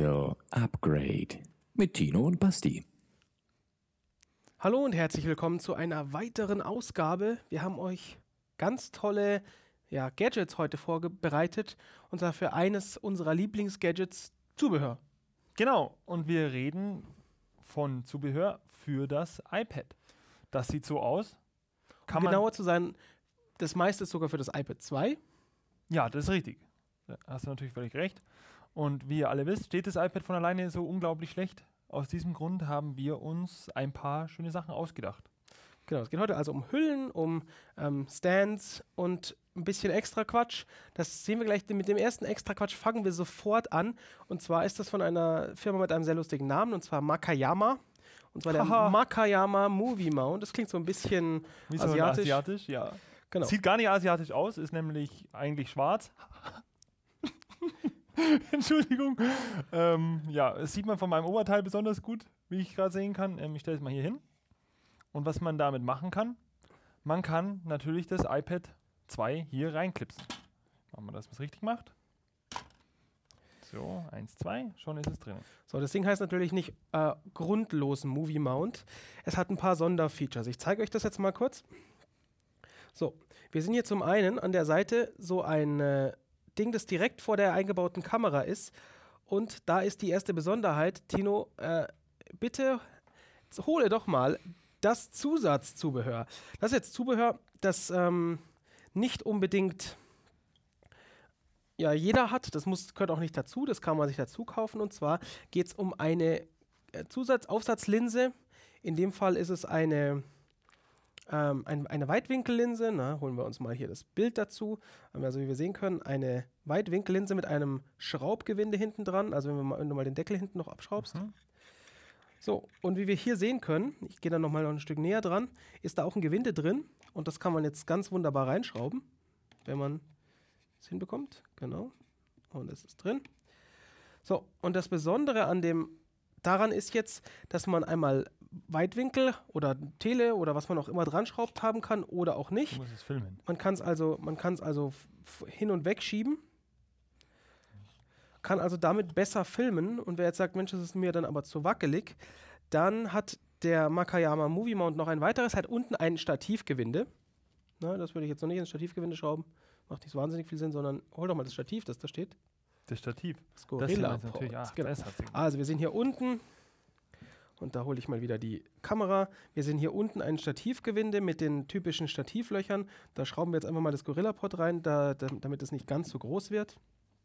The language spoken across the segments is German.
Special Upgrade mit Tino und Basti. Hallo und herzlich willkommen zu einer weiteren Ausgabe. Wir haben euch ganz tolle Gadgets heute vorbereitet, und zwar für eines unserer Lieblingsgadgets, Zubehör. Genau, und wir reden von Zubehör für das iPad. Das sieht so aus. Um genauer zu sein, das meiste ist sogar für das iPad 2. Ja, das ist richtig. Da hast du natürlich völlig recht. Und wie ihr alle wisst, steht das iPad von alleine so unglaublich schlecht. Aus diesem Grund haben wir uns ein paar schöne Sachen ausgedacht. Genau, es geht heute also um Hüllen, um Stands und ein bisschen extra Quatsch. Das sehen wir gleich. Mit dem ersten extra Quatsch fangen wir sofort an. Und zwar ist das von einer Firma mit einem sehr lustigen Namen, und zwar Makayama. Und zwar der Makayama Movie Mount. Das klingt so ein bisschen wie so asiatisch. Asiatisch, ja. Genau. Sieht gar nicht asiatisch aus, ist nämlich eigentlich schwarz. Entschuldigung. Ja, das sieht man von meinem Oberteil besonders gut, wie ich gerade sehen kann. Ich stelle es mal hier hin. Und was man damit machen kann, man kann natürlich das iPad 2 hier reinklipsen. Machen wir das, was richtig macht. So, 1, 2, schon ist es drin. So, das Ding heißt natürlich nicht grundlos Movie Mount. Es hat ein paar Sonderfeatures. Ich zeige euch das jetzt mal kurz. So, wir sehen hier zum einen an der Seite so ein Ding, das direkt vor der eingebauten Kamera ist. Und da ist die erste Besonderheit. Tino, bitte hole doch mal das Zusatzzubehör. Das ist jetzt Zubehör, das nicht unbedingt jeder hat. Das gehört auch nicht dazu. Das kann man sich dazu kaufen. Und zwar geht es um eine Zusatzaufsatzlinse. In dem Fall ist es eine Weitwinkellinse. Holen wir uns mal hier das Bild dazu. Also wie wir sehen können, eine Weitwinkellinse mit einem Schraubgewinde hinten dran. Also wenn du mal den Deckel hinten noch abschraubst. So, und wie wir hier sehen können, ich gehe dann noch ein Stück näher dran, ist da auch ein Gewinde drin. Und das kann man jetzt ganz wunderbar reinschrauben, wenn man es hinbekommt. Genau. Und es ist drin. So, und das Besondere daran ist jetzt, dass man einmal Weitwinkel oder Tele oder was man auch immer dran schraubt haben kann oder auch nicht. Du musst es filmen. Man kann es also hin und weg schieben. Kann also damit besser filmen. Und wer jetzt sagt, Mensch, das ist mir dann aber zu wackelig, dann hat der Makayama Movie Mount noch ein weiteres, hat unten ein Stativgewinde. Das würde ich jetzt noch nicht ins Stativgewinde schrauben. Macht nicht so wahnsinnig viel Sinn, sondern hol doch mal das Stativ, das da steht. Das Stativ. Das Gorilla das natürlich. Genau. Das Also wir sehen hier unten, und da hole ich mal wieder die Kamera, wir sehen hier unten ein Stativgewinde mit den typischen Stativlöchern. Da schrauben wir jetzt einfach mal das Gorilla Pod rein, damit es nicht ganz so groß wird.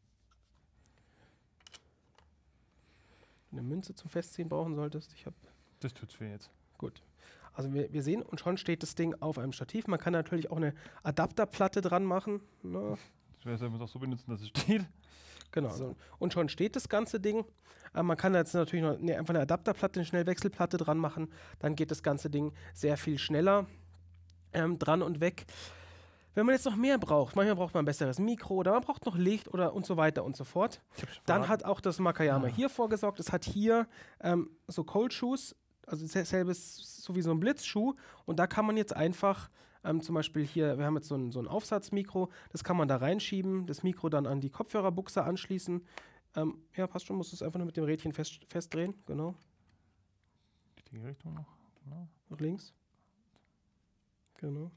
Eine Münze zum Festziehen brauchen solltest. Das tut's weh jetzt. Gut. Also wir sehen, und schon steht das Ding auf einem Stativ. Man kann natürlich auch eine Adapterplatte dran machen. Das wäre es auch so benutzen, dass es steht. Genau. Also, und schon steht das ganze Ding. Man kann jetzt natürlich noch einfach eine Adapterplatte, eine Schnellwechselplatte dran machen. Dann geht das ganze Ding sehr viel schneller dran und weg. Wenn man jetzt noch mehr braucht, manchmal braucht man ein besseres Mikro oder man braucht noch Licht und so weiter und so fort. Dann hat auch das Makayama hier vorgesorgt. Es hat hier so Cold Shoes, also selbes so wie so ein Blitzschuh, und da kann man jetzt einfach zum Beispiel hier, wir haben jetzt so ein Aufsatzmikro, das kann man da reinschieben, das Mikro dann an die Kopfhörerbuchse anschließen. Ja, passt schon, muss es einfach nur mit dem Rädchen festdrehen, genau. Richtige Richtung noch, genau. Nach links. Genau.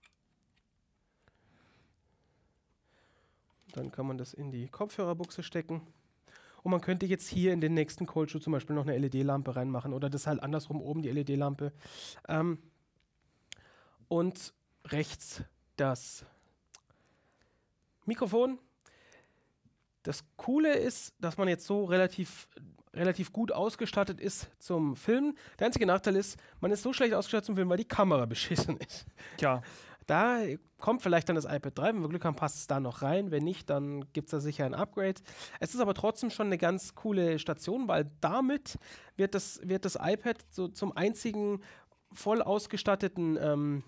Dann kann man das in die Kopfhörerbuchse stecken. Und man könnte jetzt hier in den nächsten Cold Shoe zum Beispiel noch eine LED-Lampe reinmachen oder das halt andersrum oben, die LED-Lampe. Und rechts das Mikrofon. Das Coole ist, dass man jetzt so relativ gut ausgestattet ist zum Filmen. Der einzige Nachteil ist, man ist so schlecht ausgestattet zum Filmen, weil die Kamera beschissen ist. Tja. Da kommt vielleicht dann das iPad 3, wenn wir Glück haben, passt es da noch rein. Wenn nicht, dann gibt es da sicher ein Upgrade. Es ist aber trotzdem schon eine ganz coole Station, weil damit wird das iPad so zum einzigen voll ausgestatteten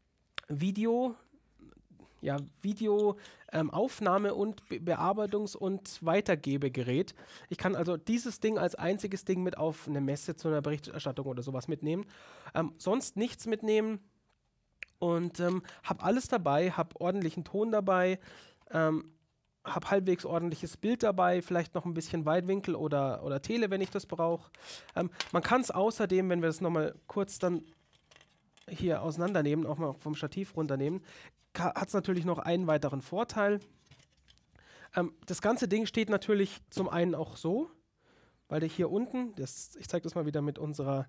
Videoaufnahme- und Bearbeitungs- und Weitergebegerät. Ich kann also dieses Ding als einziges Ding mit auf eine Messe zu einer Berichterstattung oder sowas mitnehmen. Sonst nichts mitnehmen. Und habe alles dabei, habe ordentlichen Ton dabei, habe halbwegs ordentliches Bild dabei, vielleicht noch ein bisschen Weitwinkel oder Tele, wenn ich das brauche. Man kann es außerdem, wenn wir das nochmal kurz dann hier auseinandernehmen, auch mal vom Stativ runternehmen, hat es natürlich noch einen weiteren Vorteil. Das ganze Ding steht natürlich zum einen auch so, weil der hier unten, ich zeige das mal wieder mit unserer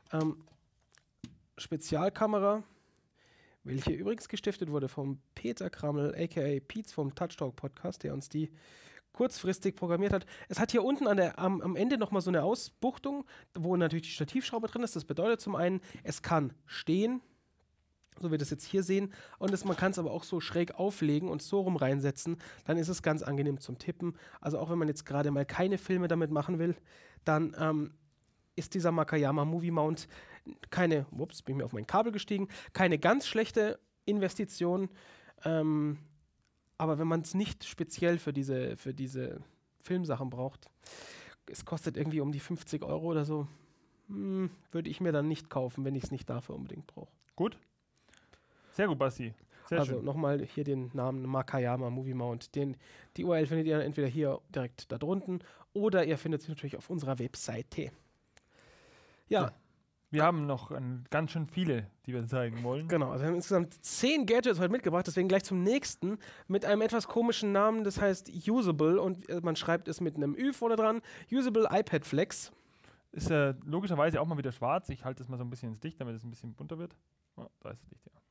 Spezialkamera, welche übrigens gestiftet wurde vom Peter Krammel, a.k.a. Pietz vom Touch Talk Podcast, der uns die kurzfristig programmiert hat. Es hat hier unten am Ende nochmal so eine Ausbuchtung, wo natürlich die Stativschraube drin ist. Das bedeutet zum einen, es kann stehen, so wie wir das jetzt hier sehen, und man kann es aber auch so schräg auflegen und so rum reinsetzen. Dann ist es ganz angenehm zum Tippen. Also auch wenn man jetzt gerade mal keine Filme damit machen will, dann ist dieser Makayama Movie Mount bin ich mir auf mein Kabel gestiegen, keine ganz schlechte Investition, aber wenn man es nicht speziell für diese Filmsachen braucht, es kostet irgendwie um die 50 € oder so, würde ich mir dann nicht kaufen, wenn ich es nicht dafür unbedingt brauche. Gut. Sehr gut, Basti. Sehr also schön. nochmal hier den Namen Makayama Movie Mount. Die URL findet ihr entweder hier direkt da drunten oder ihr findet sie natürlich auf unserer Webseite. Ja. Wir haben noch ganz schön viele, die wir zeigen wollen. Genau, also wir haben insgesamt 10 Gadgets heute mitgebracht, deswegen gleich zum nächsten mit einem etwas komischen Namen, das heißt Usable und man schreibt es mit einem Ü vorne dran. Usable iPad Flex. Ist logischerweise auch mal wieder schwarz. Ich halte es mal so ein bisschen ins Licht, damit es ein bisschen bunter wird. Oh, da ist das Licht, ja.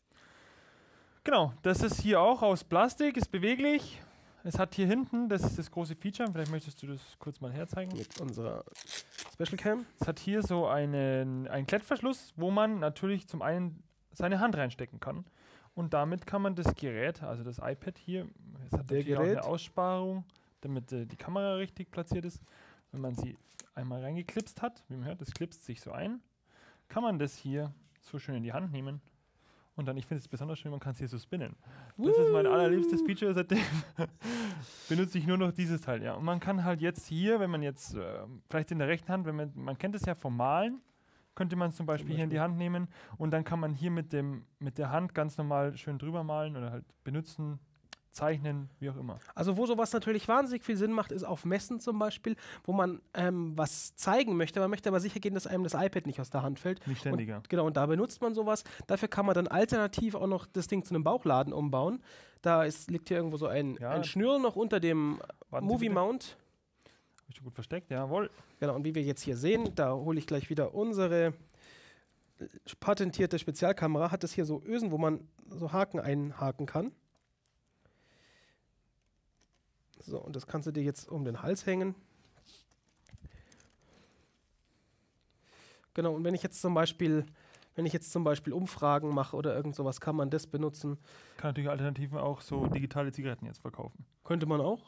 Genau, das ist hier auch aus Plastik, ist beweglich. Es hat hier hinten, das ist das große Feature, vielleicht möchtest du das kurz mal herzeigen. Mit unserer Special Cam. Es hat hier so einen Klettverschluss, wo man natürlich zum einen seine Hand reinstecken kann. Und damit kann man das Gerät, also das iPad hier, es hat natürlich auch eine Aussparung, damit die Kamera richtig platziert ist. Wenn man sie einmal reingeklipst hat, wie man hört, das klipst sich so ein, kann man das hier so schön in die Hand nehmen. Und dann, ich finde es besonders schön, man kann es hier so spinnen. Das ist mein allerliebstes Feature, seitdem benutze ich nur noch dieses Teil. Ja. Und man kann halt jetzt hier, wenn man jetzt, vielleicht in der rechten Hand, man kennt es ja vom Malen, könnte man es zum Beispiel hier in die Hand nehmen und dann kann man hier mit der Hand ganz normal schön drüber malen oder halt benutzen, zeichnen, wie auch immer. Also wo sowas natürlich wahnsinnig viel Sinn macht, ist auf Messen zum Beispiel, wo man was zeigen möchte. Man möchte aber sicher gehen, dass einem das iPad nicht aus der Hand fällt. Nicht ständiger. Und da benutzt man sowas. Dafür kann man dann alternativ auch noch das Ding zu einem Bauchladen umbauen. Liegt hier irgendwo so ein Schnürl noch unter dem Movie Mount. Habe ich schon gut versteckt, jawohl. Genau, und wie wir jetzt hier sehen, da hole ich gleich wieder unsere patentierte Spezialkamera, hat es hier so Ösen, wo man so Haken einhaken kann. So, und das kannst du dir jetzt um den Hals hängen. Genau, und wenn ich jetzt zum Beispiel Umfragen mache oder irgend sowas, kann man das benutzen. Kann natürlich Alternativen auch so digitale Zigaretten jetzt verkaufen. Könnte man auch.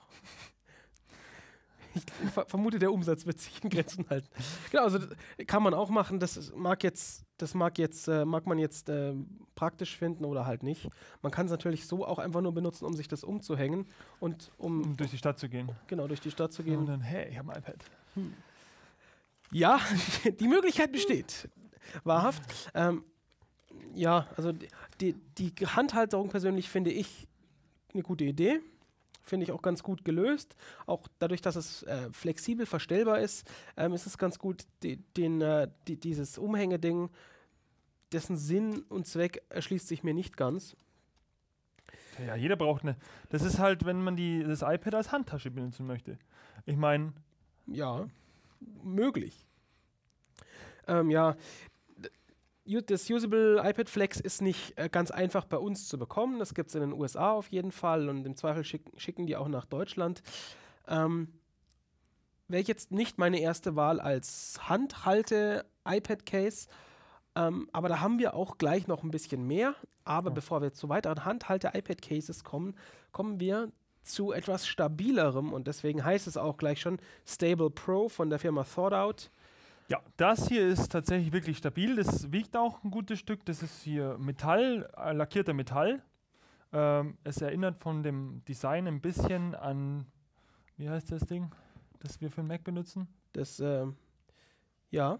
Ich vermute, der Umsatz wird sich in Grenzen halten. Genau, also kann man auch machen. Das mag man jetzt praktisch finden oder halt nicht. Man kann es natürlich so auch einfach nur benutzen, um sich das umzuhängen und um durch die Stadt zu gehen. Genau, durch die Stadt zu gehen. Und dann, hey, ich habe ein iPad. Ja, die Möglichkeit besteht. Wahrhaft. Ja, also die Handhalterung persönlich finde ich eine gute Idee. Finde ich auch ganz gut gelöst. Auch dadurch, dass es flexibel verstellbar ist, ist es ganz gut, dieses Umhängeding, dessen Sinn und Zweck erschließt sich mir nicht ganz. Ja, jeder braucht eine. Das ist halt, wenn man das iPad als Handtasche benutzen möchte. Ich meine. Ja, möglich. Ja, das Usable iPad Flex ist nicht ganz einfach bei uns zu bekommen. Das gibt es in den USA auf jeden Fall und im Zweifel schicken die auch nach Deutschland. Wäre jetzt nicht meine erste Wahl als Handhalte-iPad-Case, aber da haben wir auch gleich noch ein bisschen mehr. Aber bevor wir zu weiteren Handhalte-iPad-Cases kommen wir zu etwas stabilerem und deswegen heißt es auch gleich schon Stable Pro von der Firma ThoughtOut. Ja, das hier ist tatsächlich wirklich stabil. Das wiegt auch ein gutes Stück. Das ist hier Metall, lackierter Metall. Es erinnert von dem Design ein bisschen an, wie heißt das Ding, das wir für den Mac benutzen? Den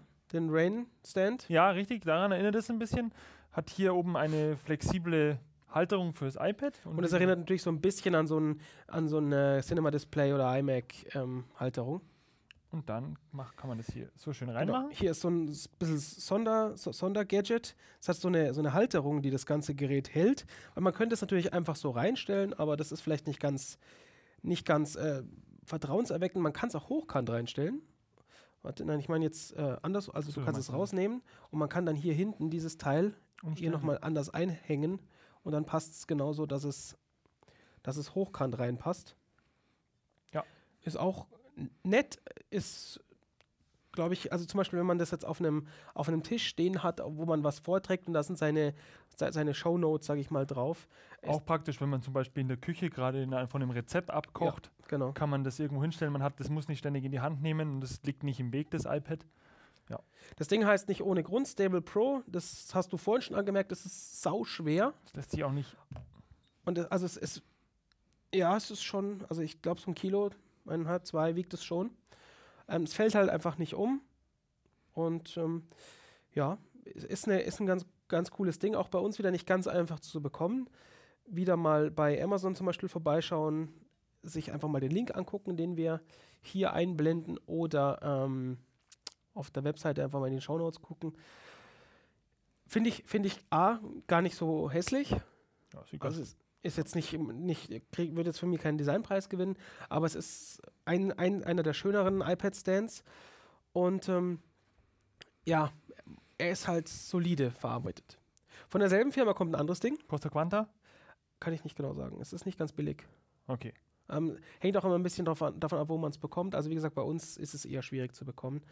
Rain Stand. Ja, richtig, daran erinnert es ein bisschen. Hat hier oben eine flexible Halterung fürs iPad. Und es erinnert natürlich so ein bisschen an so ein Cinema-Display oder iMac-Halterung. Und dann kann man das hier so schön reinmachen. Genau. Hier ist so ein bisschen Sondergadget. Es hat so eine Halterung, die das ganze Gerät hält. Und man könnte es natürlich einfach so reinstellen, aber das ist vielleicht nicht ganz vertrauenserweckend. Man kann es auch hochkant reinstellen. Warte, nein, ich meine jetzt anders. Also So, du kannst es rausnehmen und man kann dann hier hinten dieses Teil hier nochmal anders einhängen und dann passt es genauso, dass es hochkant reinpasst. Ja. Ist auch nett, ist, glaube ich, also zum Beispiel, wenn man das jetzt auf einem Tisch stehen hat, wo man was vorträgt und da sind seine Shownotes, sage ich mal, drauf. Auch praktisch, wenn man zum Beispiel in der Küche gerade von einem Rezept abkocht, Ja, genau. kann man das irgendwo hinstellen. Das muss nicht ständig in die Hand nehmen und das liegt nicht im Weg des iPad. Ja. Das Ding heißt nicht ohne Grund Stable Pro, das hast du vorhin schon angemerkt, das ist sau schwer. Das lässt sich auch nicht. Und also es ist schon, also ich glaube so 1 Kilo, 1,5, 2 wiegt es schon. Es fällt halt einfach nicht um. Und ist ein ganz, ganz cooles Ding. Auch bei uns wieder nicht ganz einfach zu bekommen. Wieder mal bei Amazon zum Beispiel vorbeischauen, sich einfach mal den Link angucken, den wir hier einblenden oder auf der Webseite einfach mal in den Shownotes gucken. Finde ich gar nicht so hässlich. Ja, sieht Also es ist jetzt wird jetzt für mich keinen Designpreis gewinnen, aber es ist einer der schöneren iPad-Stands und er ist halt solide verarbeitet. Von derselben Firma kommt ein anderes Ding. Costa Quanta? Kann ich nicht genau sagen. Es ist nicht ganz billig. Okay. Hängt auch immer ein bisschen davon ab, wo man es bekommt. Also wie gesagt, bei uns ist es eher schwierig zu bekommen.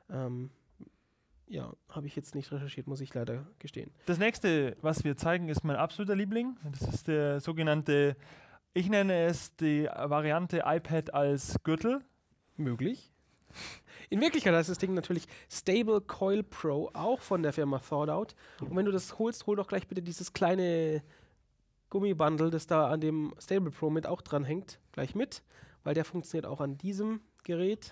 Habe ich jetzt nicht recherchiert, muss ich leider gestehen. Das nächste, was wir zeigen, ist mein absoluter Liebling. Das ist der sogenannte, ich nenne es die Variante iPad als Gürtel. Möglich. In Wirklichkeit heißt das Ding natürlich Stable Coil Pro, auch von der Firma ThoughtOut. Und wenn du das holst, hol doch gleich bitte dieses kleine Gummibundle, das da an dem Stable Pro mit auch dran hängt, gleich mit, weil der funktioniert auch an diesem Gerät.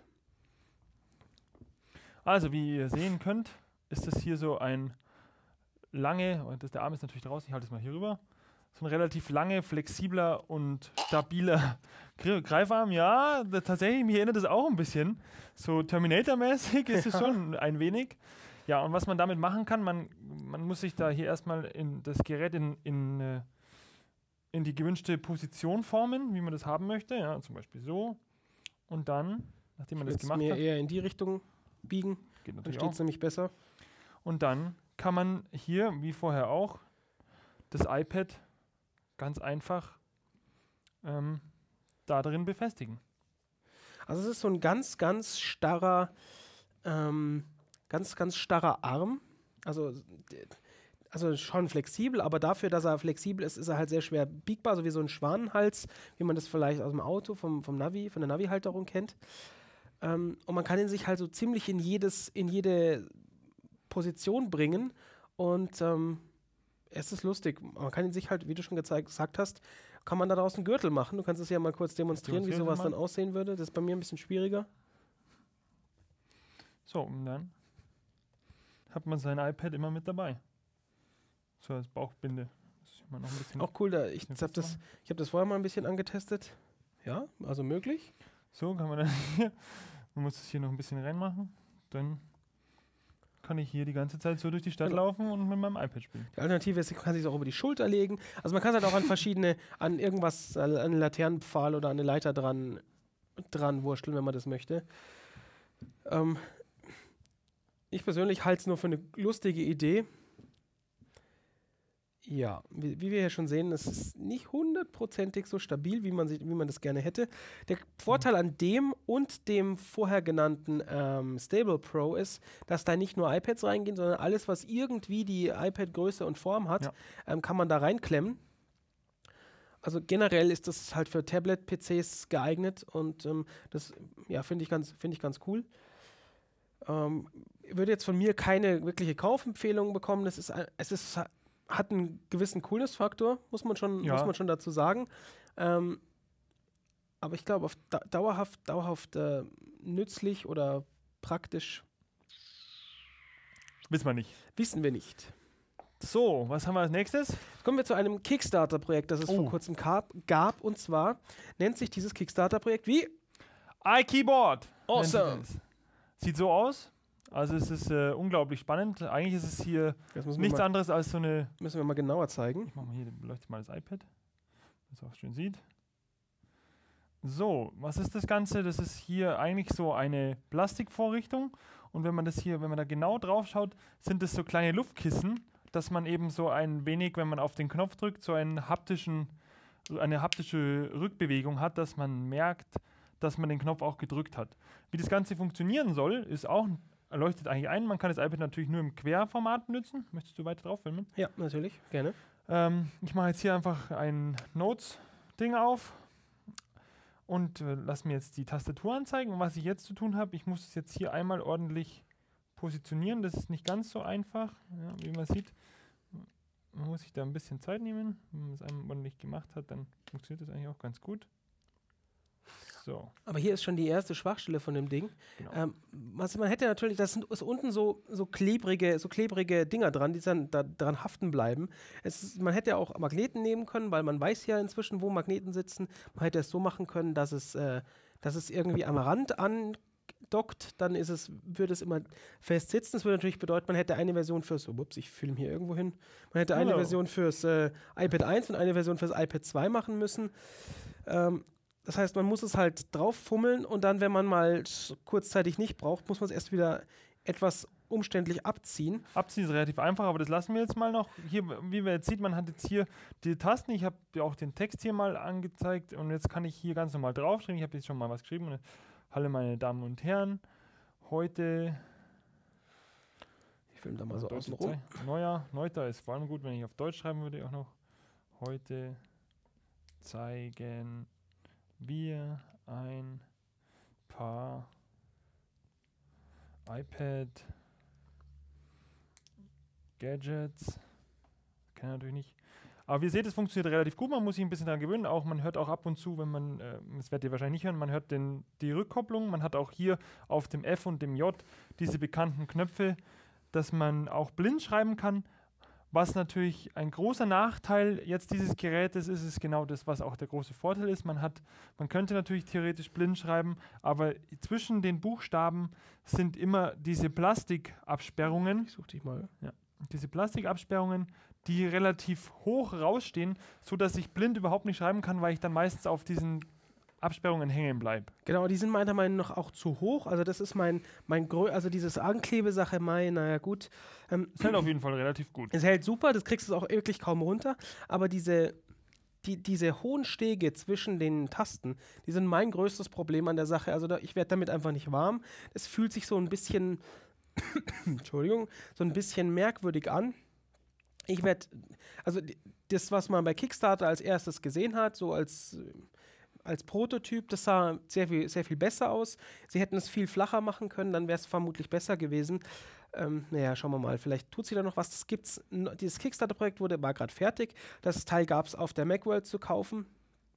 Also, wie ihr sehen könnt, ist das hier so ein der Arm ist natürlich draußen, ich halte es mal hier rüber, so ein relativ lange, flexibler und stabiler Greifarm. Ja, tatsächlich, mich erinnert das auch ein bisschen. So Terminator-mäßig ist es schon ein wenig. Ja, und was man damit machen kann, man muss sich da hier erstmal in das Gerät in die gewünschte Position formen, wie man das haben möchte. Ja, zum Beispiel so. Und dann, nachdem man das gemacht mir hat, eher in die Richtung biegen, geht dann natürlich steht es auch. nämlich besser. Und dann kann man hier, wie vorher auch, das iPad ganz einfach da drin befestigen. Also es ist so ein ganz, ganz starrer, ganz starrer Arm. Also schon flexibel, aber dafür, dass er flexibel ist, ist er halt sehr schwer biegbar, so wie so ein Schwanenhals, wie man das vielleicht aus dem Auto, von der Navi-Halterung kennt. Und man kann ihn sich halt so ziemlich in jede Position bringen und es ist lustig. Man kann ihn sich halt, wie du schon gesagt hast, kann man da draußen einen Gürtel machen. Du kannst es ja mal kurz demonstrieren, wie sowas dann aussehen würde. Das ist bei mir ein bisschen schwieriger. So, und dann hat man sein iPad immer mit dabei. So als Bauchbinde. Das ist immer noch ein bisschen auch cool, ich habe das vorher mal ein bisschen angetestet. Ja, also möglich. So kann man dann hier, man muss es hier noch ein bisschen reinmachen, dann kann ich hier die ganze Zeit so durch die Stadt laufen und mit meinem iPad spielen. Die Alternative ist, man kann sich auch über die Schulter legen. Also man kann es halt auch an irgendwas, an einen Laternenpfahl oder an eine Leiter dran wursteln, wenn man das möchte. Ich persönlich halte es nur für eine lustige Idee. Ja, wie wir ja schon sehen, es ist nicht 100%ig so stabil, wie man das gerne hätte. Der Vorteil an dem und dem vorher genannten Stable Pro ist, dass da nicht nur iPads reingehen, sondern alles, was irgendwie die iPad-Größe und Form hat, kann man da reinklemmen. Also generell ist das halt für Tablet-PCs geeignet und das finde ich ganz cool. Ich würde jetzt von mir keine wirkliche Kaufempfehlung bekommen. Hat einen gewissen Coolness-Faktor, muss man schon dazu sagen. Aber ich glaube, auf dauerhaft nützlich oder praktisch wissen wir nicht. Wissen wir nicht. So, was haben wir als nächstes? Kommen wir zu einem Kickstarter-Projekt, das es vor kurzem gab. Und zwar nennt sich dieses Kickstarter-Projekt wie? iKeyboard. Awesome. Sieht so aus. Also es ist unglaublich spannend. Eigentlich ist es hier nichts anderes als so eine... Müssen wir mal genauer zeigen. Ich mache mal hier, beleuchte mal das iPad, dass man es auch schön sieht. So, was ist das Ganze? Das ist hier eigentlich so eine Plastikvorrichtung. Und wenn man da genau drauf schaut, sind das so kleine Luftkissen, dass man eben so ein wenig, wenn man auf den Knopf drückt, so eine haptische Rückbewegung hat, dass man merkt, dass man den Knopf auch gedrückt hat. Wie das Ganze funktionieren soll, leuchtet eigentlich ein. Man kann das iPad natürlich nur im Querformat nutzen. Möchtest du weiter drauf filmen? Ja, natürlich, gerne. Ich mache jetzt hier einfach ein Notes-Ding auf und lass mir jetzt die Tastatur anzeigen. Und was ich jetzt zu tun habe, ich muss es jetzt hier einmal ordentlich positionieren. Das ist nicht ganz so einfach, ja, wie man sieht. Man muss sich da ein bisschen Zeit nehmen. Wenn man es einmal ordentlich gemacht hat, dann funktioniert das eigentlich auch ganz gut. So. Aber hier ist schon die erste Schwachstelle von dem Ding. Genau. Man hätte natürlich, ist unten so klebrige Dinger dran, die dann da dran haften bleiben. Man hätte ja auch Magneten nehmen können, weil man weiß ja inzwischen, wo Magneten sitzen. Man hätte es so machen können, dass es irgendwie am Rand andockt, dann würde es immer fest sitzen. Das würde natürlich bedeuten, man hätte eine Version ich filme hier irgendwo hin. Man hätte eine Version fürs iPad 1 und eine Version fürs iPad 2 machen müssen. Das heißt, man muss es halt drauf fummeln und dann, wenn man mal kurzzeitig nicht braucht, muss man es erst wieder etwas umständlich abziehen. Abziehen ist relativ einfach, aber das lassen wir jetzt mal noch. Hier, wie man jetzt sieht, man hat jetzt hier die Tasten. Ich habe ja auch den Text hier mal angezeigt und jetzt kann ich hier ganz normal draufschreiben. Ich habe jetzt schon mal was geschrieben. Hallo meine Damen und Herren, heute... Ich filme da mal so außen rum. Neuter ist vor allem gut, wenn ich auf Deutsch schreiben würde auch noch. Heute zeigen wir ein paar iPad-Gadgets. Kann natürlich nicht. Aber wie ihr seht, es funktioniert relativ gut. Man muss sich ein bisschen daran gewöhnen. Man hört auch ab und zu, wenn man, das werdet ihr wahrscheinlich nicht hören, man hört die Rückkopplung. Man hat auch hier auf dem F und dem J diese bekannten Knöpfe, dass man auch blind schreiben kann. Was natürlich ein großer Nachteil jetzt dieses Gerätes ist, ist genau das, was auch der große Vorteil ist. Man könnte natürlich theoretisch blind schreiben, aber zwischen den Buchstaben sind immer diese Plastikabsperrungen. Ich suche dich mal. Ja, diese Plastikabsperrungen, die relativ hoch rausstehen, sodass ich blind überhaupt nicht schreiben kann, weil ich dann meistens auf diesen Absperrungen hängen bleibe. Genau, die sind meiner Meinung nach auch zu hoch. Also das ist also dieses Anklebesache, naja gut. Es hält auf jeden Fall relativ gut. Es hält super, das kriegst du auch wirklich kaum runter. Aber diese hohen Stege zwischen den Tasten, die sind mein größtes Problem an der Sache. Also ich werde damit einfach nicht warm. Es fühlt sich so ein bisschen, Entschuldigung, so ein bisschen merkwürdig an. Das, was man bei Kickstarter als erstes gesehen hat, so als Prototyp, das sah sehr viel besser aus. Sie hätten es viel flacher machen können, dann wäre es vermutlich besser gewesen. Schauen wir mal, vielleicht tut sich da noch was. Dieses Kickstarter-Projekt war gerade fertig. Das Teil gab es auf der Macworld zu kaufen.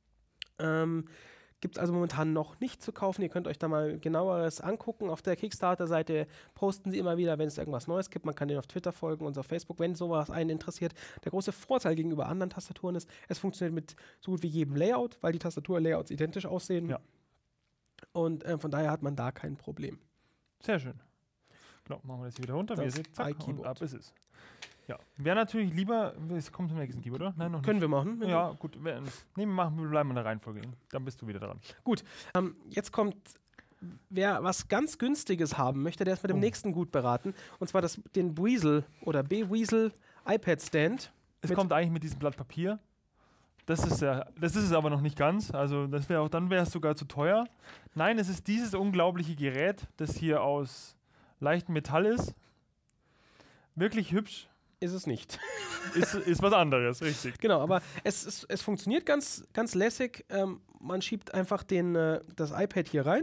Gibt es also momentan noch nicht zu kaufen. Ihr könnt euch da mal genaueres angucken. Auf der Kickstarter-Seite posten sie immer wieder, wenn es irgendwas Neues gibt. Man kann denen auf Twitter folgen und auf Facebook, wenn sowas einen interessiert. Der große Vorteil gegenüber anderen Tastaturen ist, es funktioniert mit so gut wie jedem Layout, weil die Tastatur-Layouts identisch aussehen. Ja. Und von daher hat man da kein Problem. Sehr schön. Genau, machen wir das hier wieder runter. Wie ihr seht, zack, und ab ist es. Ja, wäre natürlich lieber, es kommt zum nächsten Keyboard, oder? Nein, noch nicht. Können wir machen. Ja, gut. Wir bleiben in der Reihenfolge. Dann bist du wieder dran. Gut, jetzt kommt, wer was ganz Günstiges haben möchte, der ist mit dem nächsten gut beraten. Und zwar den Breezel oder B-Weasel iPad Stand. Es kommt eigentlich mit diesem Blatt Papier. Das ist es aber noch nicht ganz. Also dann wäre es sogar zu teuer. Nein, es ist dieses unglaubliche Gerät, das hier aus leichtem Metall ist. Wirklich hübsch. Ist es nicht. Ist was anderes, richtig. Genau, aber es funktioniert ganz, ganz lässig. Man schiebt einfach das iPad hier rein.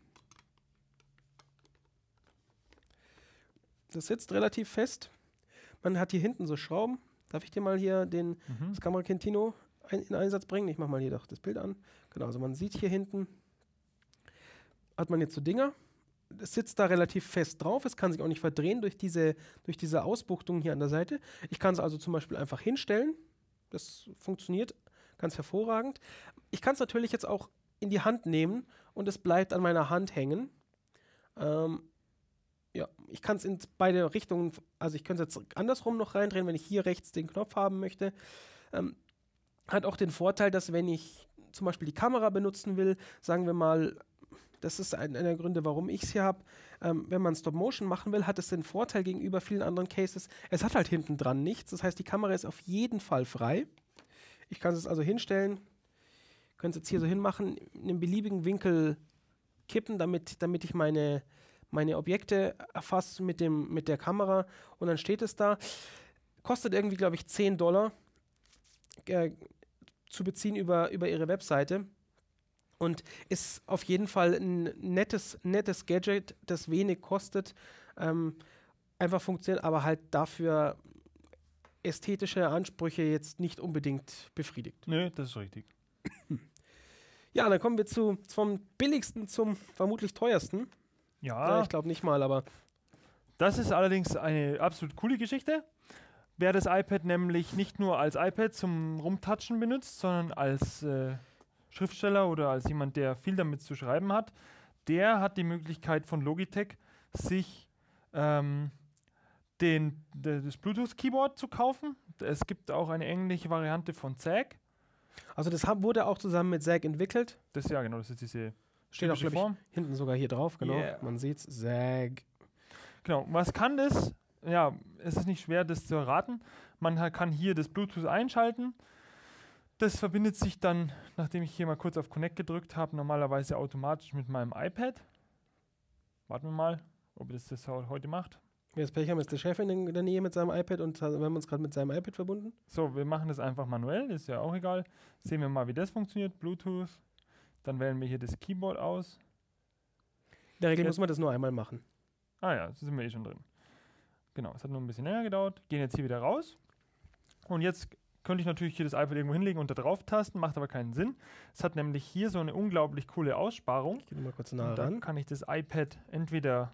Das sitzt relativ fest. Man hat hier hinten so Schrauben. Darf ich dir mal hier das Camera Quintino in Einsatz bringen? Ich mache mal hier doch das Bild an. Genau, also man sieht hier hinten, hat man jetzt so Dinger. es sitzt da relativ fest drauf, es kann sich auch nicht verdrehen durch diese Ausbuchtung hier an der Seite. Ich kann es also zum Beispiel einfach hinstellen. Das funktioniert ganz hervorragend. Ich kann es natürlich jetzt auch in die Hand nehmen und es bleibt an meiner Hand hängen. Ja, ich kann es in beide Richtungen, also ich könnte es jetzt andersrum noch reindrehen, wenn ich hier rechts den Knopf haben möchte. Hat auch den Vorteil, dass wenn ich zum Beispiel die Kamera benutzen will, sagen wir mal, das ist einer der Gründe, warum ich es hier habe, wenn man Stop-Motion machen will, hat es den Vorteil gegenüber vielen anderen Cases, es hat halt hinten dran nichts, das heißt, die Kamera ist auf jeden Fall frei. Ich kann es also hinstellen, könnte es jetzt hier so hinmachen, in einem beliebigen Winkel kippen, damit ich meine Objekte erfasse mit der Kamera und dann steht es da. Kostet irgendwie, glaube ich, $10 zu beziehen über ihre Webseite und ist auf jeden Fall ein nettes Gadget, das wenig kostet, einfach funktioniert, aber halt dafür ästhetische Ansprüche jetzt nicht unbedingt befriedigt. Nö, das ist richtig. Ja, dann kommen wir vom billigsten zum vermutlich teuersten. Ja, Ich glaube nicht mal, aber das ist allerdings eine absolut coole Geschichte. Wer das iPad nämlich nicht nur als iPad zum Rumtatschen benutzt, sondern als Schriftsteller oder als jemand, der viel damit zu schreiben hat, der hat die Möglichkeit von Logitech, sich das Bluetooth-Keyboard zu kaufen. Es gibt auch eine ähnliche Variante von ZAG. also das wurde auch zusammen mit ZAG entwickelt. Das ist diese Steht auch, typische glaube ich, hinten sogar hier drauf, genau. Yeah. Man sieht's, ZAG. Genau, was kann das? Ja, es ist nicht schwer, das zu erraten. Man kann hier das Bluetooth einschalten. Das verbindet sich dann, nachdem ich hier mal kurz auf Connect gedrückt habe, normalerweise automatisch mit meinem iPad. Warten wir mal, ob das heute macht. Wir jetzt Pech haben, ist der Chef in der Nähe mit seinem iPad und wir haben uns gerade mit seinem iPad verbunden. So, wir machen das einfach manuell, ist ja auch egal. Sehen wir mal, wie das funktioniert. Bluetooth. Dann wählen wir hier das Keyboard aus. In der Regel muss man das nur einmal machen. Ah ja, da sind wir eh schon drin. Genau, es hat nur ein bisschen länger gedauert. Gehen jetzt hier wieder raus. Und jetzt könnte ich natürlich hier das iPad irgendwo hinlegen und da drauf tasten, macht aber keinen Sinn. Es hat nämlich hier so eine unglaublich coole Aussparung. Ich gehe mal kurz nah Und dann ran. kann ich das iPad entweder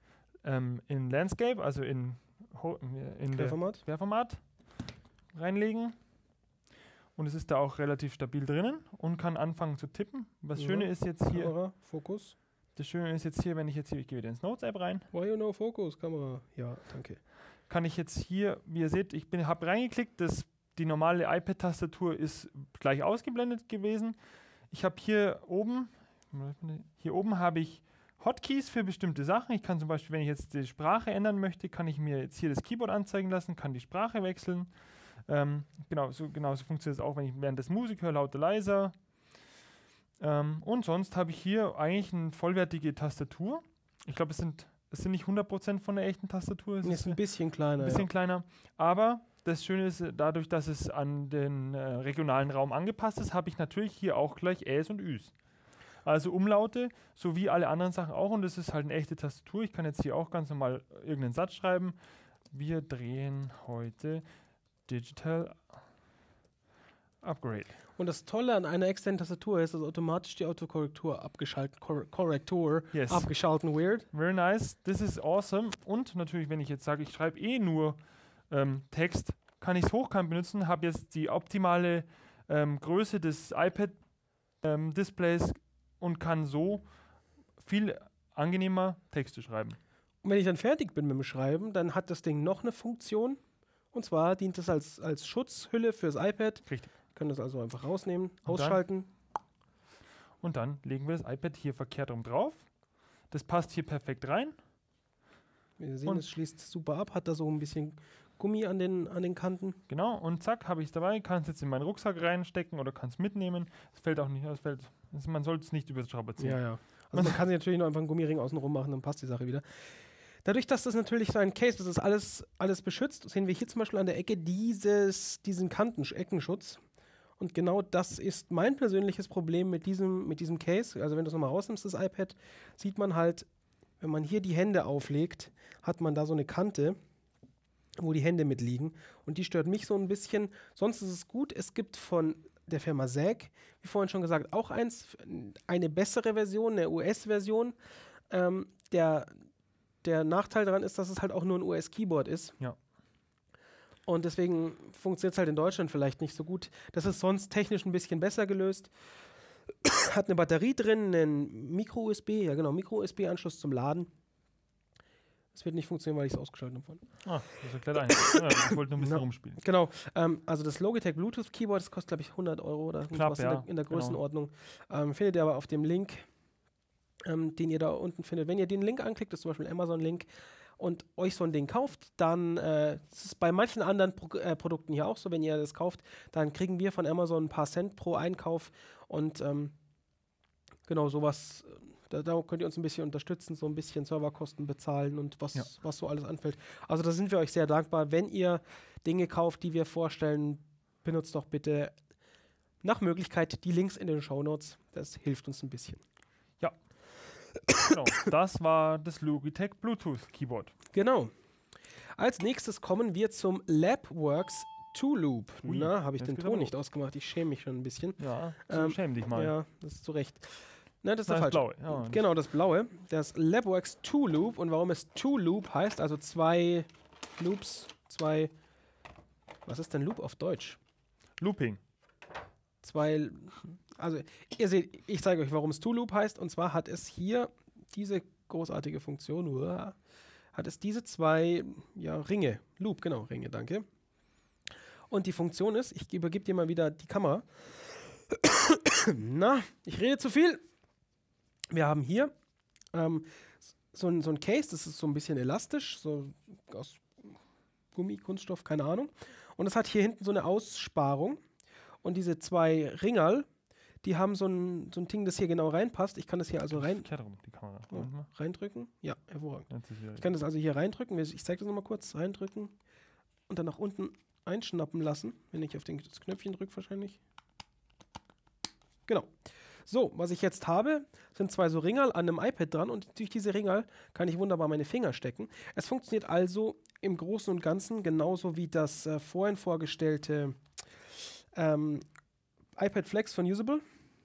in Landscape, also in Querformat. Querformat reinlegen. Und es ist da auch relativ stabil drinnen und kann anfangen zu tippen. Was Ja. Schöne ist jetzt hier, Kamera, Fokus. das Schöne ist jetzt hier, wenn ich gehe wieder ins Notes-App rein, Why you no Focus? Kamera. Ja, danke. kann ich jetzt hier, wie ihr seht, habe reingeklickt, die normale iPad-Tastatur ist gleich ausgeblendet gewesen. Ich habe hier oben habe ich Hotkeys für bestimmte Sachen. Ich kann zum Beispiel, wenn ich jetzt die Sprache ändern möchte, kann ich mir jetzt hier das Keyboard anzeigen lassen, kann die Sprache wechseln. Genauso funktioniert es auch, wenn ich während des Musik höre, lauter, leiser. Und sonst habe ich hier eigentlich eine vollwertige Tastatur. Ich glaube, es sind nicht 100% von der echten Tastatur. Es Ist ein bisschen kleiner. ein bisschen kleiner. Aber das Schöne ist, dadurch, dass es an den regionalen Raum angepasst ist, habe ich natürlich hier auch gleich Äs und Üs. Also Umlaute, so wie alle anderen Sachen auch. Und das ist halt eine echte Tastatur. Ich kann jetzt hier auch ganz normal irgendeinen Satz schreiben. Wir drehen heute Digital Upgrade. Und das Tolle an einer externen Tastatur ist, dass automatisch die Autokorrektur abgeschalten Yes. abgeschalten wird. Very nice. This is awesome. Und natürlich, wenn ich jetzt sage, ich schreibe nur Text, kann ich es hochkant benutzen, habe jetzt die optimale Größe des iPad-Displays und kann so viel angenehmer Texte schreiben. Und wenn ich dann fertig bin mit dem Schreiben, dann hat das Ding noch eine Funktion. Und zwar dient es als Schutzhülle fürs iPad. Richtig. Wir können das also einfach rausnehmen, Und ausschalten. Und dann legen wir das iPad hier verkehrt rum drauf. Das passt hier perfekt rein. Wir sehen, Und- es schließt super ab, hat da so ein bisschen Gummi an den Kanten. Genau, und zack, habe ich es dabei, kann es jetzt in meinen Rucksack reinstecken oder kann es mitnehmen. Es fällt auch nicht, man sollte es nicht überstrapazieren. Ja. Also man kann sich natürlich noch einfach einen Gummiring außen rum machen, dann passt die Sache wieder. Dadurch, dass das natürlich so ein Case, das ist alles beschützt, sehen wir hier zum Beispiel an der Ecke diesen Eckenschutz. Und genau das ist mein persönliches Problem mit diesem Case. Also wenn du es nochmal rausnimmst, das iPad, sieht man halt, wenn man hier die Hände auflegt, hat man da so eine Kante, wo die Hände mitliegen. Und die stört mich so ein bisschen. Sonst ist es gut. Es gibt von der Firma ZAG, wie vorhin schon gesagt, auch eine bessere Version, eine US-Version. Der Nachteil daran ist, dass es halt auch nur ein US-Keyboard ist. Ja. Und deswegen funktioniert es halt in Deutschland vielleicht nicht so gut. Das ist sonst technisch ein bisschen besser gelöst. Hat eine Batterie drin, einen Micro-USB, Micro-USB-Anschluss zum Laden. Das wird nicht funktionieren, weil ich es ausgeschaltet habe. Das erklärt einiges. Ja, ich wollte nur ein bisschen rumspielen. Genau. Also das Logitech Bluetooth Keyboard, das kostet, glaube ich, 100 € oder Knapp, was in der Größenordnung. Findet ihr aber auf dem Link, den ihr da unten findet. Wenn ihr den Link anklickt, das ist zum Beispiel ein Amazon-Link, und euch so ein Ding kauft, dann das ist bei manchen anderen Produkten hier auch so, wenn ihr das kauft, dann kriegen wir von Amazon ein paar Cent pro Einkauf und genau sowas, da könnt ihr uns ein bisschen unterstützen, so ein bisschen Serverkosten bezahlen und was so alles anfällt. Also da sind wir euch sehr dankbar. Wenn ihr Dinge kauft, die wir vorstellen, benutzt doch bitte nach Möglichkeit die Links in den Shownotes. Das hilft uns ein bisschen. Ja. Genau, das war das Logitech Bluetooth Keyboard. Genau. Als nächstes kommen wir zum Labworks Two-Loop. Ui, Na, habe ich das den geht Ton aber nicht ausgemacht. Ich schäme mich schon ein bisschen. Ja, schäm dich mal. Ja, das ist zu Recht. Nein, das ist Das der blaue. falsche. Ja, Genau, das blaue. Das Labworks Two-Loop. Und warum es Two-Loop heißt, also 2 Loops, 2... Was ist denn Loop auf Deutsch? Looping. 2... Also, ihr seht, ich zeige euch, warum es Two-Loop heißt. Und zwar hat es hier diese großartige Funktion, hat es diese 2 Ringe. Loop, genau, Ringe, danke. Und die Funktion ist, ich übergebe dir mal wieder die Kamera. Na, ich rede zu viel. Wir haben hier so ein Case, das ist so ein bisschen elastisch, so aus Gummi, Kunststoff, keine Ahnung. Und es hat hier hinten so eine Aussparung. Und diese 2 Ringerl, die haben so ein Ding, das hier genau reinpasst. Ich kann das hier also Die Kamera. reindrücken. Ja, hervorragend. Ich Ich kann das also hier reindrücken. Ich zeige das nochmal kurz. Reindrücken und dann nach unten einschnappen lassen. Wenn ich auf das Knöpfchen drücke wahrscheinlich. Genau. So, was ich jetzt habe, sind 2 so Ringerl an einem iPad dran und durch diese Ringerl kann ich wunderbar meine Finger stecken. Es funktioniert also im Großen und Ganzen genauso wie das vorhin vorgestellte iPad Flex von Usable.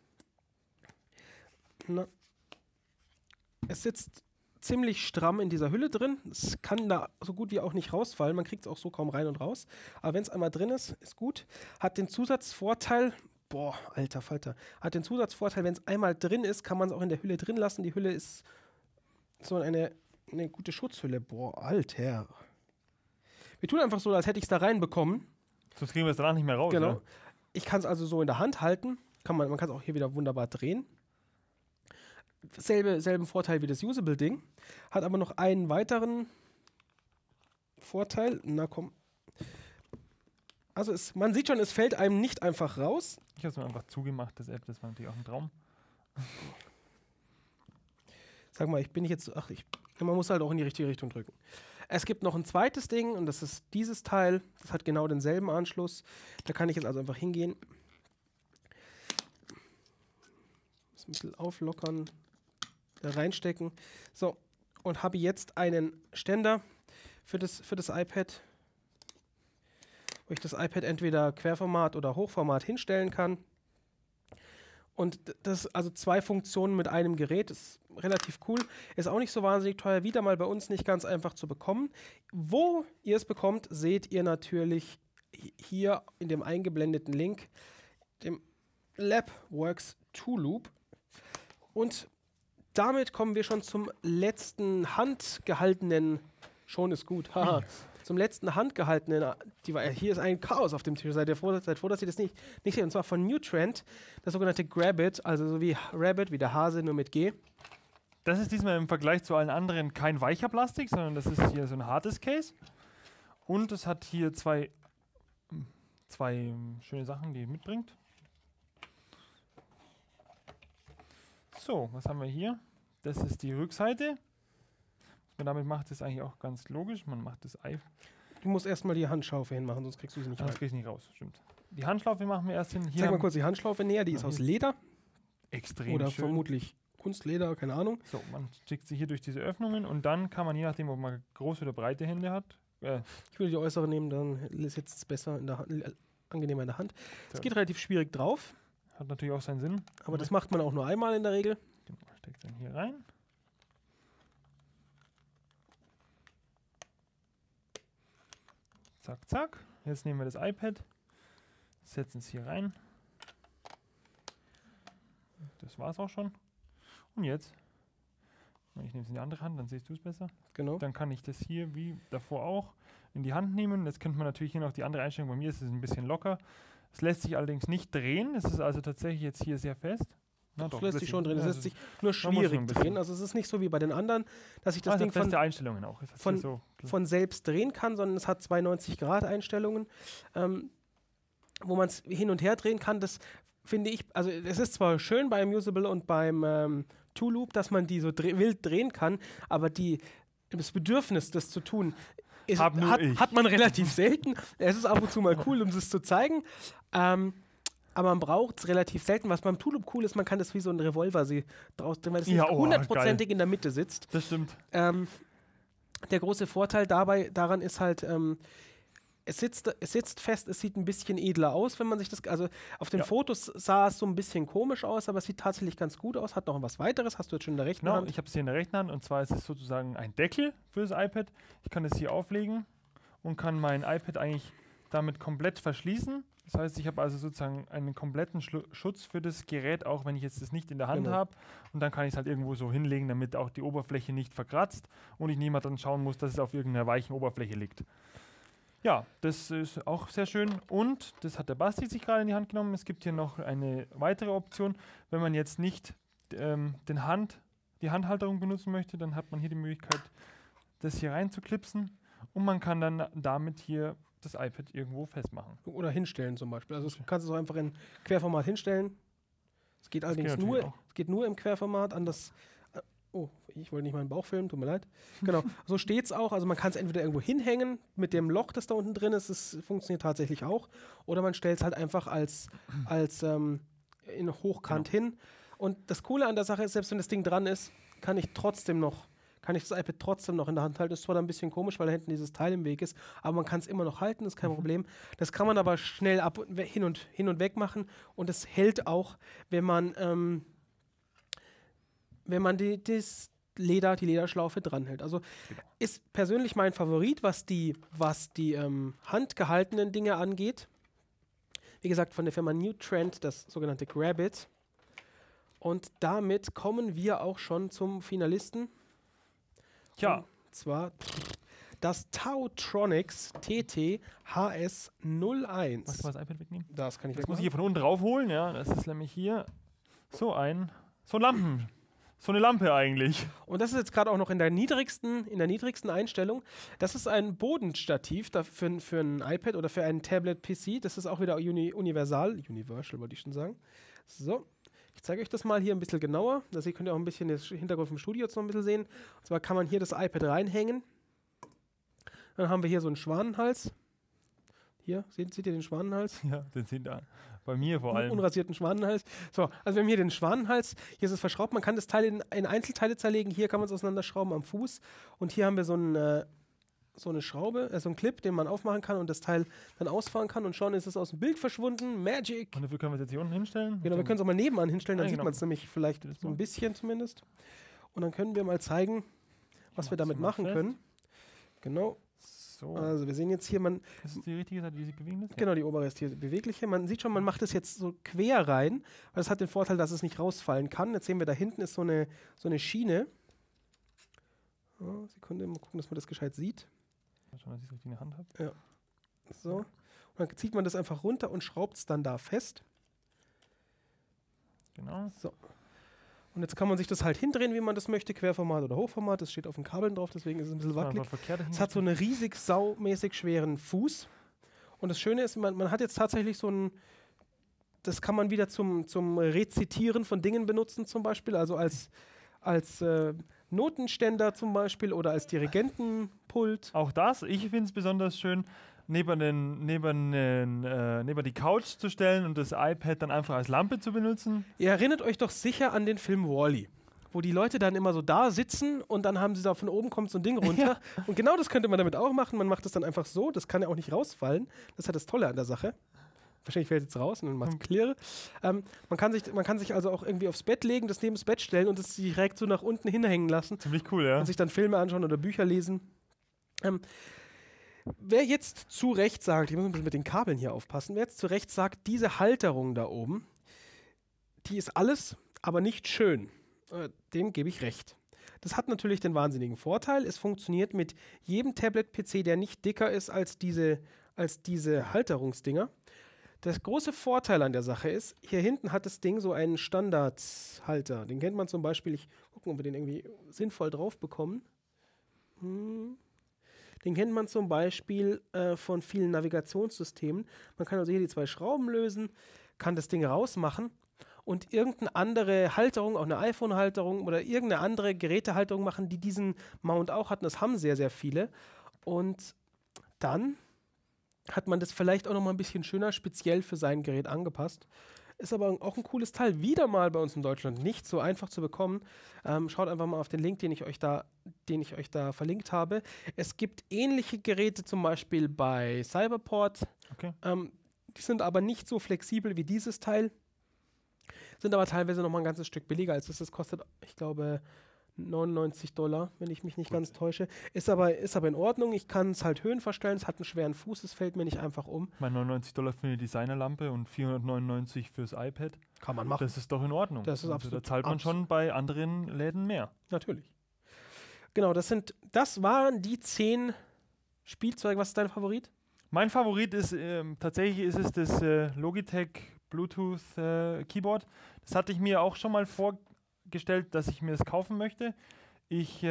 Es sitzt ziemlich stramm in dieser Hülle drin. Es kann da so gut wie auch nicht rausfallen. Man kriegt es auch so kaum rein und raus. Aber wenn es einmal drin ist, ist gut. Hat den Zusatzvorteil, alter Falter, hat den Zusatzvorteil, wenn es einmal drin ist, kann man es auch in der Hülle drin lassen. Die Hülle ist so eine gute Schutzhülle. Alter. Wir tun einfach so, als hätte ich es da reinbekommen. Sonst kriegen wir es danach nicht mehr raus. Genau. Oder? Ich kann es also so in der Hand halten. Man kann es auch hier wieder wunderbar drehen. Selben Vorteil wie das Usable-Ding. Hat aber noch einen weiteren Vorteil. Na komm. Also man sieht schon, es fällt einem nicht einfach raus. Ich habe es mir einfach zugemacht, das App. Das war natürlich auch ein Traum. Sag mal, man muss halt auch in die richtige Richtung drücken. Es gibt noch ein zweites Ding und das ist dieses Teil. Das hat genau denselben Anschluss. Da kann ich jetzt also einfach hingehen. Das ein bisschen auflockern. Da reinstecken. So, und habe jetzt einen Ständer für das iPad, wo ich das iPad entweder Querformat oder Hochformat hinstellen kann. Und das also 2 Funktionen mit einem Gerät, ist relativ cool. Ist auch nicht so wahnsinnig teuer, wieder mal bei uns nicht ganz einfach zu bekommen. Wo ihr es bekommt, seht ihr natürlich hier in dem eingeblendeten Link, dem Labworks Two-Loop. Und damit kommen wir schon zum letzten handgehaltenen, schon ist gut, haha, zum letzten handgehaltenen, hier ist ein Chaos auf dem Tisch, seid froh, dass ihr das nicht seht, und zwar von Nutrend, das sogenannte Grabbit, also so wie Rabbit, wie der Hase, nur mit G. Das ist diesmal im Vergleich zu allen anderen kein weicher Plastik, sondern das ist hier so ein hartes Case. Und es hat hier zwei schöne Sachen, die es mitbringt. So, was haben wir hier? Das ist die Rückseite. Was man damit macht, ist eigentlich auch ganz logisch. Man macht das Ei. Du musst erstmal die Handschlaufe hinmachen, sonst kriegst du sie nicht Sonst krieg ich nicht raus, stimmt. Die Handschlaufe machen wir erst hin. Hier Zeig mal kurz die Handschlaufe näher, die ist aus Leder. Extrem oder schön. Vermutlich Kunstleder, keine Ahnung. So, man schickt sie hier durch diese Öffnungen und dann kann man, je nachdem, ob man große oder breite Hände hat. Ich würde die äußere nehmen, dann sitzt es besser in der Hand, angenehmer in der Hand. Es geht relativ schwierig drauf. Hat natürlich auch seinen Sinn. Aber das macht man auch nur einmal in der Regel. Genau, steckt dann hier rein. Zack, zack. Jetzt nehmen wir das iPad, setzen es hier rein. Das war es auch schon. Und jetzt, ich nehme es in die andere Hand, dann siehst du es besser. Genau. Dann kann ich das hier, wie davor auch, in die Hand nehmen. Jetzt könnte man natürlich hier noch die andere Einstellung. Bei mir ist es ein bisschen locker. Es lässt sich allerdings nicht drehen. Es ist also tatsächlich jetzt hier sehr fest. Na Das doch, lässt ein sich schon drehen. bisschen. Das lässt sich nur man muss schon schwierig ein bisschen. drehen. Also es ist nicht so wie bei den anderen, dass ich das Also Ding feste Einstellungen auch. Es hat von- hier so von selbst drehen kann, sondern es hat 92 Grad Einstellungen, wo man es hin und her drehen kann. Das finde ich, also es ist zwar schön beim Usable und beim Two-Loop, dass man die so wild drehen kann, aber das Bedürfnis, das zu tun, hat man relativ selten. Es ist ab und zu mal cool, um es zu zeigen. Aber man braucht es relativ selten. Was beim Two-Loop cool ist, man kann das wie so ein Revolver draus drehen, weil es nicht hundertprozentig in der Mitte sitzt. Das stimmt. Der große Vorteil daran ist halt, es sitzt fest, es sieht ein bisschen edler aus, wenn man sich das, also auf den Fotos sah es so ein bisschen komisch aus, aber es sieht tatsächlich ganz gut aus. Hat noch was weiteres, hast du jetzt schon in der rechten Genau, Hand? ich habe es hier in der rechten Hand und zwar ist es sozusagen ein Deckel für das iPad. Ich kann es hier auflegen und kann mein iPad eigentlich damit komplett verschließen. Das heißt, ich habe also sozusagen einen kompletten Schutz für das Gerät, auch wenn ich jetzt das nicht in der Hand habe. Und dann kann ich es halt irgendwo so hinlegen, damit auch die Oberfläche nicht verkratzt und ich niemand dann schauen muss, dass es auf irgendeiner weichen Oberfläche liegt. Ja, das ist auch sehr schön und das hat der Basti sich gerade in die Hand genommen. Es gibt hier noch eine weitere Option. Wenn man jetzt nicht die Handhalterung benutzen möchte, dann hat man hier die Möglichkeit, das hier reinzuklipsen und man kann dann damit hier das iPad irgendwo festmachen. Oder hinstellen zum Beispiel. Also du kannst es auch einfach in Querformat hinstellen. Es geht allerdings natürlich auch. es geht nur im Querformat. Ich wollte nicht meinen Bauch filmen, tut mir leid. Genau, so steht es auch. Also man kann es entweder irgendwo hinhängen mit dem Loch, das da unten drin ist. Das funktioniert tatsächlich auch. Oder man stellt es halt einfach als in Hochkant hin. Und das Coole an der Sache ist, selbst wenn das Ding dran ist, kann ich das iPad trotzdem noch in der Hand halten. Das ist zwar dann ein bisschen komisch, weil da hinten dieses Teil im Weg ist, aber man kann es immer noch halten, ist kein Problem. Das kann man aber schnell hin und weg machen und es hält auch, wenn man die Lederschlaufe dranhält. Also ist persönlich mein Favorit, was die handgehaltenen Dinge angeht. Wie gesagt, von der Firma New Trend, das sogenannte Grab-It. Und damit kommen wir auch schon zum Finalisten. Tja. Und zwar das Tautronics TT HS01. Magst du mal das iPad wegnehmen? Das kann ich Das muss ich wegmachen. hier von unten raufholen, ja. Das ist nämlich hier so eine Lampe eigentlich. Und das ist jetzt gerade auch noch in der niedrigsten Einstellung. Das ist ein Bodenstativ für ein iPad oder für einen Tablet-PC. Das ist auch wieder Universal wollte ich schon sagen. So, ich zeige euch das mal hier ein bisschen genauer. Da könnt ihr auch ein bisschen den Hintergrund vom Studio jetzt noch ein bisschen sehen. Und zwar kann man hier das iPad reinhängen. Dann haben wir hier so einen Schwanenhals. Hier, seht ihr den Schwanenhals? Ja, den sehen da. Bei mir vor allem. Unrasierten Schwanenhals. So, also wir haben hier den Schwanenhals. Hier ist es verschraubt. Man kann das Teil in Einzelteile zerlegen. Hier kann man es auseinanderschrauben am Fuß. Und hier haben wir so eine Schraube, so einen Clip, den man aufmachen kann und das Teil dann ausfahren kann. Und schon ist es aus dem Bild verschwunden. Magic! Und dafür können wir es jetzt hier unten hinstellen. Genau, wir können es auch mal nebenan hinstellen. Dann Ja, sieht genau. man es nämlich vielleicht so ein bisschen zumindest. Und dann können wir mal zeigen, was wir damit machen können. Genau. So. Also wir sehen jetzt hier, Das ist die richtige Seite, die sich bewegen lässt? genau, die obere ist hier bewegliche. Man sieht schon, man macht es jetzt so quer rein, weil das hat den Vorteil, dass es nicht rausfallen kann. Jetzt sehen wir, da hinten ist so eine Schiene. Sekunde, mal gucken, dass man das gescheit sieht. Mal schauen, dass ich es richtig in der Hand habe. So. Und dann zieht man das einfach runter und schraubt es dann da fest. Genau. So. Und jetzt kann man sich das halt hindrehen, wie man das möchte, Querformat oder Hochformat. Das steht auf den Kabeln drauf, deswegen ist es ein bisschen wackelig. Es hat so einen riesig saumäßig schweren Fuß. Und das Schöne ist, man hat jetzt tatsächlich das kann man wieder zum Rezitieren von Dingen benutzen zum Beispiel, also als Notenständer zum Beispiel oder als Dirigentenpult. Auch das, ich finde es besonders schön, neben die Couch zu stellen und das iPad dann einfach als Lampe zu benutzen. Ihr erinnert euch doch sicher an den Film Wall-E, wo die Leute dann immer so da sitzen und dann haben sie da von oben kommt so ein Ding runter. Ja. Und genau das könnte man damit auch machen. Man macht das dann einfach so, das kann ja auch nicht rausfallen. Das ist ja das Tolle an der Sache. Wahrscheinlich fällt es jetzt raus und dann macht es clear. Man kann sich also auch irgendwie aufs Bett legen, das neben das Bett stellen und das direkt so nach unten hinhängen lassen. Ziemlich cool, ja. Und sich dann Filme anschauen oder Bücher lesen. Wer jetzt zu Recht sagt, ich muss ein bisschen mit den Kabeln hier aufpassen, wer jetzt zu Recht sagt, diese Halterung da oben, die ist alles, aber nicht schön, dem gebe ich recht. Das hat natürlich den wahnsinnigen Vorteil, es funktioniert mit jedem Tablet-PC, der nicht dicker ist als diese Halterungsdinger. Der große Vorteil an der Sache ist, hier hinten hat das Ding so einen Standardhalter. Den kennt man zum Beispiel, ich gucke, ob wir den irgendwie sinnvoll drauf bekommen. Den kennt man zum Beispiel von vielen Navigationssystemen. Man kann also hier die 2 Schrauben lösen, kann das Ding rausmachen und irgendeine andere Halterung, auch eine iPhone-Halterung oder irgendeine andere Gerätehalterung machen, die diesen Mount auch hatten. Das haben sehr, sehr viele. Und dann hat man das vielleicht auch noch mal ein bisschen schöner, speziell für sein Gerät angepasst. Ist aber auch ein cooles Teil. Wieder mal bei uns in Deutschland nicht so einfach zu bekommen. Schaut einfach mal auf den Link, den ich euch da verlinkt habe. Es gibt ähnliche Geräte, zum Beispiel bei Cyberport. Okay. Die sind aber nicht so flexibel wie dieses Teil. Sind aber teilweise noch mal ein ganzes Stück billiger als das. Das kostet, ich glaube, $99, wenn ich mich nicht ganz täusche. Ist aber in Ordnung. Ich kann es halt Höhen verstellen. Es hat einen schweren Fuß. Es fällt mir nicht einfach um. Mein $99 für eine Designerlampe und $499 fürs iPad. Kann man machen. Das ist doch in Ordnung. Das ist also absolut. Da zahlt man schon bei anderen Läden mehr. Natürlich. Genau, das waren die 10 Spielzeuge. Was ist dein Favorit? Mein Favorit ist tatsächlich ist es das Logitech Bluetooth Keyboard. Das hatte ich mir auch schon mal vorgestellt, dass ich mir das kaufen möchte. Ich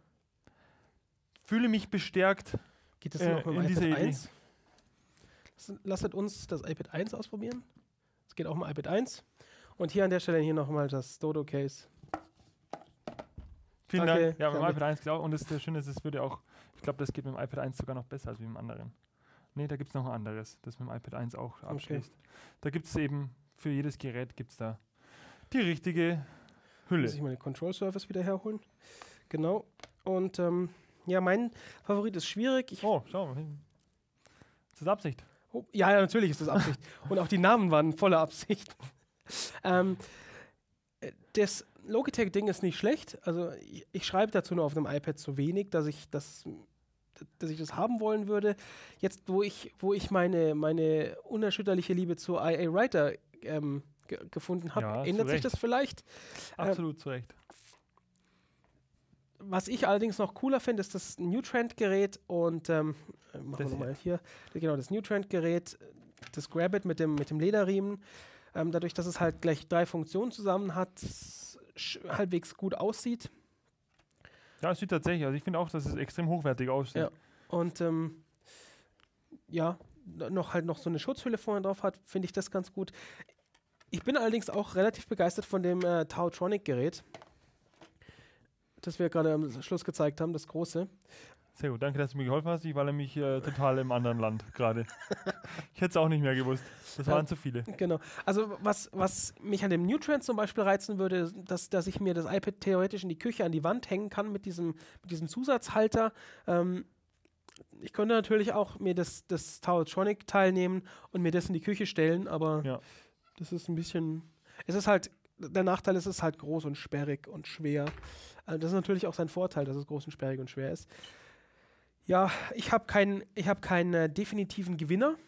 fühle mich bestärkt Geht das noch mit dem in dieser iPad Idee. 1? Lasst uns das iPad 1 ausprobieren. Es geht auch mit dem iPad 1. Und hier an der Stelle nochmal das Dodo Case. Vielen Danke, Dank. Ja, mit dem danke. iPad 1, und das Schöne ist, es würde auch, ich glaube, das geht mit dem iPad 1 sogar noch besser als mit dem anderen. Nee, da gibt es noch ein anderes, das mit dem iPad 1 auch abschließt. Da gibt es eben, für jedes Gerät gibt es da die richtige Hülle. Muss ich mal den Control Surface wieder herholen. Genau. Und ja, mein Favorit ist schwierig. Oh, schau mal. Das ist Absicht. Ja, natürlich ist das Absicht. Und auch die Namen waren voller Absicht. Das Logitech-Ding ist nicht schlecht. Also ich schreibe dazu nur auf dem iPad zu wenig, dass ich das haben wollen würde. Jetzt, wo ich meine unerschütterliche Liebe zu IA Writer gefunden habe, Ja, ändert zu sich Recht. das vielleicht. Absolut zu Recht. Was ich allerdings noch cooler finde, ist das New Trend-Gerät und machen wir Das nochmal hier. Genau, das New Trend-Gerät, das Grab-It mit dem Lederriemen. Dadurch, dass es halt gleich 3 Funktionen zusammen hat, halbwegs gut aussieht. Ja, es sieht tatsächlich, also ich finde auch, dass es extrem hochwertig aussieht. Ja. Und ja, noch so eine Schutzhülle vorne drauf hat, finde ich das ganz gut. Ich bin allerdings auch relativ begeistert von dem Tautronic-Gerät, das wir gerade am Schluss gezeigt haben, das große. Sehr gut, danke, dass du mir geholfen hast. Ich war nämlich total im anderen Land gerade. Ich hätte es auch nicht mehr gewusst. Das waren zu viele. Genau. Also was mich an dem New Trend zum Beispiel reizen würde, dass ich mir das iPad theoretisch in die Küche an die Wand hängen kann mit diesem Zusatzhalter. Ich könnte natürlich auch mir das Tautronic-Teil nehmen und mir das in die Küche stellen, aber Ja. das ist ein bisschen. Es ist halt, der Nachteil ist, es ist halt groß und sperrig und schwer. Das ist natürlich auch sein Vorteil, dass es groß und sperrig und schwer ist. Ja, ich habe keinen definitiven Gewinner.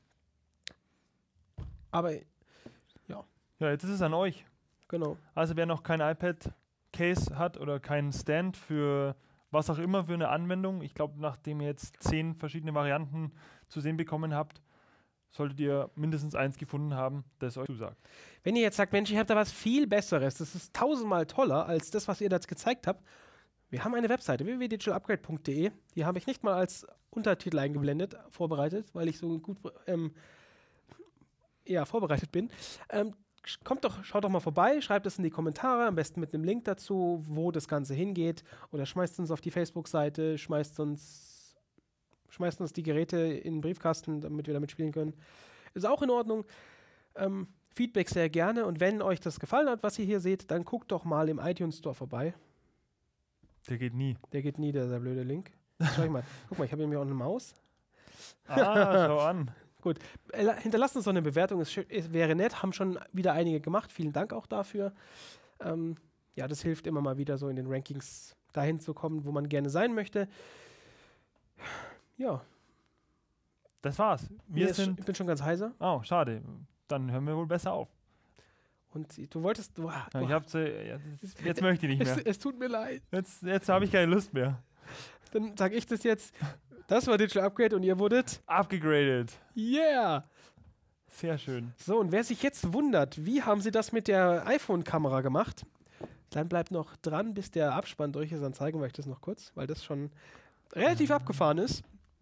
Aber Ja, jetzt ist es an euch. genau. Also wer noch kein iPad-Case hat oder keinen Stand für was auch immer für eine Anwendung, ich glaube, nachdem ihr jetzt 10 verschiedene Varianten zu sehen bekommen habt, solltet ihr mindestens eins gefunden haben, das euch zusagt. Wenn ihr jetzt sagt, Mensch, ich habe da was viel Besseres, das ist 1000-mal toller als das, was ihr da gezeigt habt. Wir haben eine Webseite, www.digitalupgrade.de. Die habe ich nicht mal als Untertitel vorbereitet, weil ich so gut vorbereitet bin. Schaut doch mal vorbei, schreibt es in die Kommentare, am besten mit einem Link dazu, wo das Ganze hingeht. Oder schmeißt uns auf die Facebook-Seite, schmeißt uns die Geräte in den Briefkasten, damit wir damit spielen können. Ist auch in Ordnung. Feedback sehr gerne. Und wenn euch das gefallen hat, was ihr hier seht, dann guckt doch mal im iTunes Store vorbei. Der geht nie. Der geht nie, der blöde Link. Schau ich mal. Guck mal, ich habe hier auch eine Maus. Schau an. Gut, hinterlasst uns doch eine Bewertung, es wäre nett, haben schon wieder einige gemacht, vielen Dank auch dafür. Ja, das hilft immer mal wieder so in den Rankings dahin zu kommen, wo man gerne sein möchte. Ja, Das war's. Ich bin schon ganz heiser. Oh, schade. Dann hören wir wohl besser auf. Und du wolltest... Ja, jetzt möchte ich nicht mehr. Es tut mir leid. Jetzt habe ich keine Lust mehr. Dann sage ich das jetzt. Das war Digital Upgrade und ihr wurdet... Abgegradet. Yeah! Sehr schön. So, und wer sich jetzt wundert, wie haben sie das mit der iPhone-Kamera gemacht, dann bleibt noch dran, bis der Abspann durch ist. Dann zeigen wir euch das noch kurz, weil das schon relativ abgefahren ist.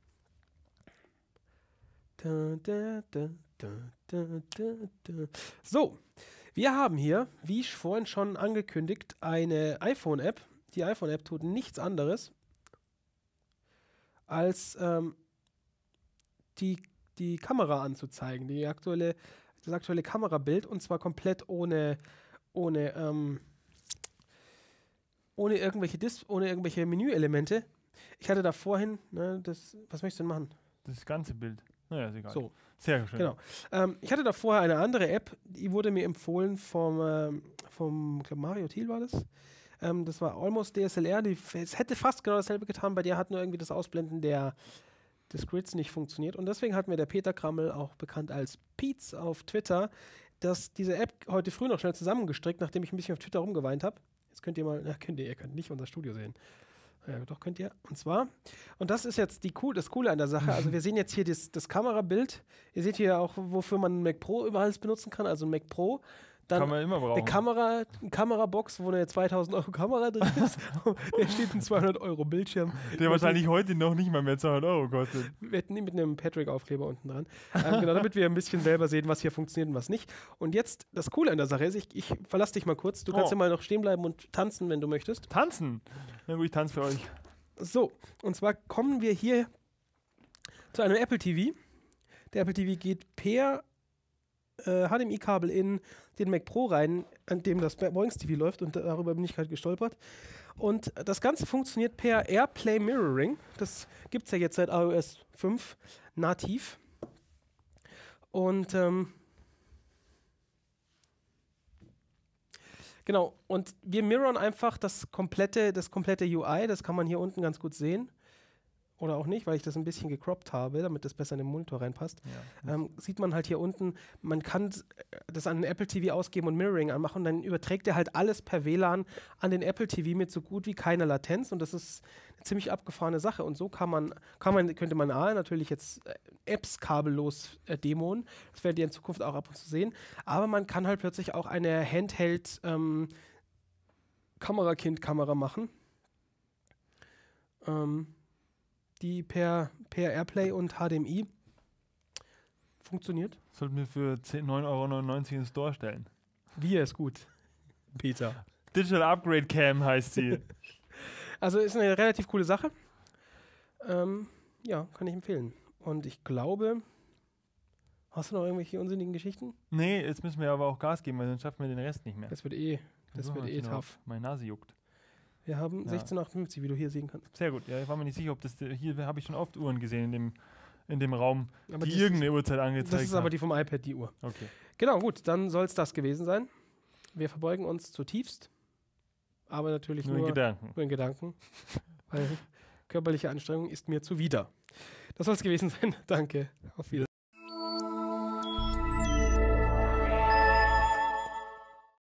So, wir haben hier, wie vorhin schon angekündigt, eine iPhone-App. Die iPhone-App tut nichts anderes, als die Kamera anzuzeigen, das aktuelle Kamerabild, und zwar komplett ohne irgendwelche Menüelemente. Ich hatte da vorhin, was möchtest du denn machen? Das ganze Bild. Naja, ist egal. So. Sehr schön. Genau. Ich hatte da vorher eine andere App, die wurde mir empfohlen vom ich glaube Mario Thiel war das. Das war Almost DSLR, es hätte fast genau dasselbe getan, bei der hat nur irgendwie das Ausblenden des Grids nicht funktioniert. Und deswegen hat mir der Peter Krammel, auch bekannt als Pietz auf Twitter, diese App heute früh noch schnell zusammengestrickt, nachdem ich ein bisschen auf Twitter rumgeweint habe. Jetzt könnt ihr mal, ihr könnt nicht unser Studio sehen. Ja, doch könnt ihr. Und zwar, und das ist jetzt das Coole an der Sache, also wir sehen jetzt hier das Kamerabild. Ihr seht hier auch, wofür man einen Mac Pro überall benutzen kann, also ein Mac Pro. Dann kann man immer brauchen. eine Kamerabox, wo eine 2000 € Kamera drin ist. Da steht ein 200 € Bildschirm. Der wahrscheinlich heute noch nicht mal mehr 200 € kostet. Wir hätten ihn mit einem Patrick-Aufkleber unten dran. Genau, damit wir ein bisschen selber sehen, was hier funktioniert und was nicht. Und jetzt, das Coole an der Sache ist, ich verlasse dich mal kurz. Du kannst ja mal noch stehen bleiben und tanzen, wenn du möchtest. Tanzen? Na gut, ich tanze für euch. So, und zwar kommen wir hier zu einem Apple TV. Der Apple TV geht per HDMI-Kabel in den Mac Pro rein, an dem das Boings TV läuft, und darüber bin ich gerade gestolpert. Und das Ganze funktioniert per AirPlay Mirroring. Das gibt es ja jetzt seit iOS 5 nativ. Und genau, und wir mirrorn einfach das komplette UI, das kann man hier unten ganz gut sehen. Oder auch nicht, weil ich das ein bisschen gecroppt habe, damit das besser in den Monitor reinpasst. Ja. Sieht man halt hier unten, man kann das an den Apple TV ausgeben und Mirroring anmachen, und dann überträgt er halt alles per WLAN an den Apple TV mit so gut wie keiner Latenz, und das ist eine ziemlich abgefahrene Sache. Und so könnte man natürlich jetzt Apps kabellos demoen, das werdet ihr in Zukunft auch ab und zu sehen, aber man kann halt plötzlich auch eine Handheld Kamera machen. Die per AirPlay und HDMI funktioniert. Sollten wir für 9,99 € in den Store stellen. Wie ist gut, Peter. Digital Upgrade Cam heißt sie. Also ist eine relativ coole Sache. Ja, kann ich empfehlen. Und ich glaube, hast du noch irgendwelche unsinnigen Geschichten? Nee, jetzt müssen wir aber auch Gas geben, weil sonst schaffen wir den Rest nicht mehr. Das wird tough. Meine Nase juckt. Wir haben 16,58, wie du hier sehen kannst. Sehr gut. Ja, ich war mir nicht sicher, ob das hier habe ich schon oft Uhren gesehen in dem Raum, aber die irgendeine Uhrzeit angezeigt haben. Das ist aber die vom iPad, die Uhr. Okay. Genau, gut, dann soll es das gewesen sein. Wir verbeugen uns zutiefst, aber natürlich nur in Gedanken, weil körperliche Anstrengung ist mir zuwider. Das soll es gewesen sein. Danke. Auf Wiedersehen.